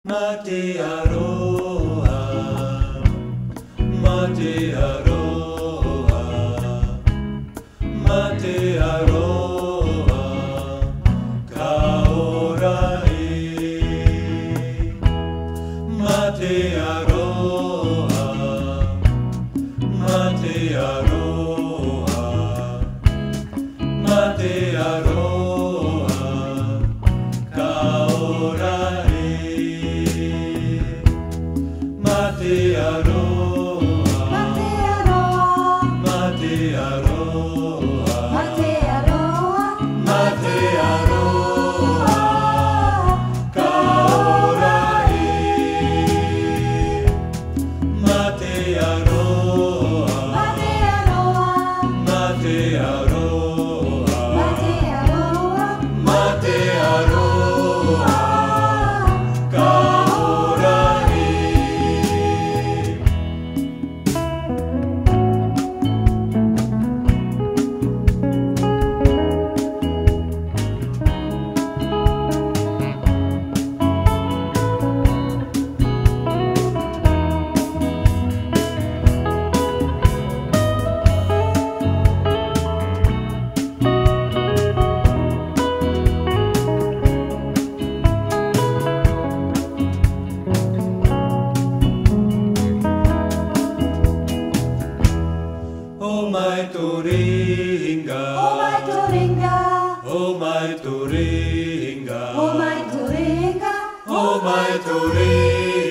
Mate aroha, mate aroha, mate aroha, kaorai. Mate aroha, mate aroha, mate aroha, kaorai. Mate aroha, mate aroha, mate aroha, mate aroha, kaorai. Mate aroha, mate aroha, mate aroha, kaorai. Oh my Toringa, Oh my Toringa, oh my Toringa, oh my Toringa, oh my Toringa.